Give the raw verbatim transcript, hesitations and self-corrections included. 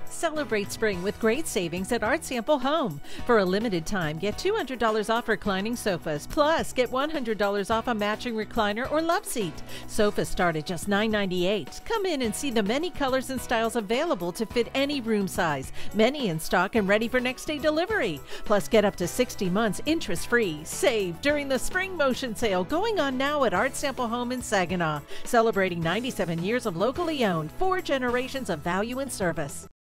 Celebrate spring with great savings at Art Sample Home. For a limited time, get two hundred dollars off reclining sofas, plus get one hundred dollars off a matching recliner or love seat. Sofas start at just nine ninety-eight. Come in and see the many colors and styles available to fit any room size. Many in stock and ready for next day delivery. Plus, get up to sixty months interest-free. Save during the Spring Motion Sale going on now at Art Sample Home in Saginaw. Celebrating ninety-seven years of locally owned, four generations of value and service.